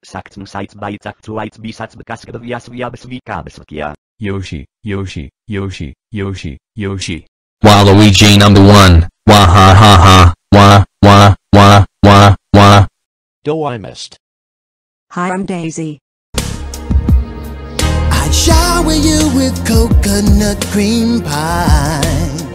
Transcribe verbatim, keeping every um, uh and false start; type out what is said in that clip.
Saktn sites bytes actuites bisats bekaskadavias viabis vikabisvakia. Yoshi, Yoshi, Yoshi, Yoshi, Yoshi. Waluigi number one. Wah ha ha ha. Wah, wah, wah, wah, wah. Do I missed? Hi, I'm Daisy. I'd shower you with coconut cream pie.